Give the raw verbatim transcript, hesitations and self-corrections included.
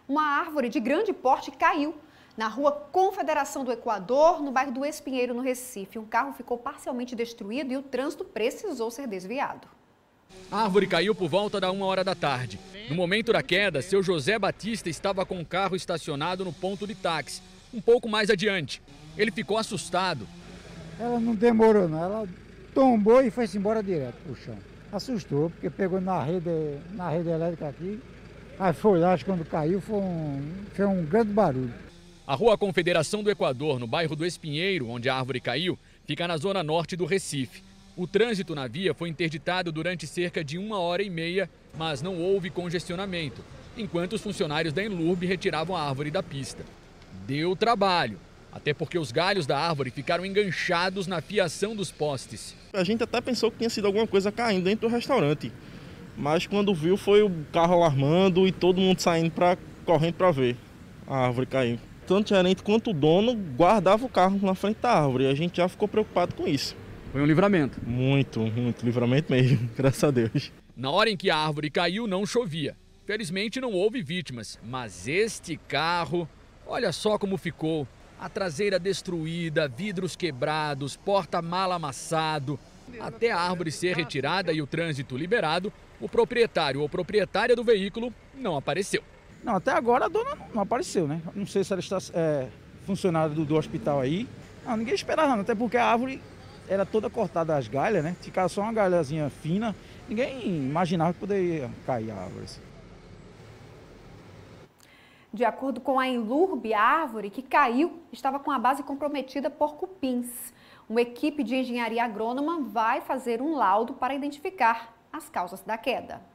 Uma árvore de grande porte caiu na rua Confederação do Equador, no bairro do Espinheiro, no Recife. Um carro ficou parcialmente destruído e o trânsito precisou ser desviado. A árvore caiu por volta da uma hora da tarde. No momento da queda, seu José Batista estava com o carro estacionado no ponto de táxi, um pouco mais adiante. Ele ficou assustado. Ela não demorou não, ela tombou e foi-se embora direto pro chão. Assustou, porque pegou na rede, na rede elétrica aqui. Aí foi lá, acho que quando caiu foi um, foi um grande barulho. A rua Confederação do Equador, no bairro do Espinheiro, onde a árvore caiu, fica na zona norte do Recife. O trânsito na via foi interditado durante cerca de uma hora e meia, mas não houve congestionamento, enquanto os funcionários da Enlurb retiravam a árvore da pista. Deu trabalho, até porque os galhos da árvore ficaram enganchados na fiação dos postes. A gente até pensou que tinha sido alguma coisa caindo dentro do restaurante, mas quando viu foi o carro alarmando e todo mundo saindo pra, correndo para ver a árvore cair. Tanto o gerente quanto o dono guardava o carro na frente da árvore e a gente já ficou preocupado com isso. Foi um livramento? Muito, muito livramento mesmo, graças a Deus. Na hora em que a árvore caiu, não chovia. Felizmente não houve vítimas, mas este carro, olha só como ficou. A traseira destruída, vidros quebrados, porta-mala amassado. Até a árvore ser retirada e o trânsito liberado, o proprietário ou proprietária do veículo não apareceu. Não, até agora a dona não apareceu, né? Não sei se ela está é, funcionária do, do hospital aí. Não, ninguém esperava não, até porque a árvore era toda cortada as galhas, né? Ficava só uma galhazinha fina. Ninguém imaginava que poderia cair a árvore. De acordo com a Enlurb, a árvore que caiu estava com a base comprometida por cupins. Uma equipe de engenharia agrônoma vai fazer um laudo para identificar as causas da queda.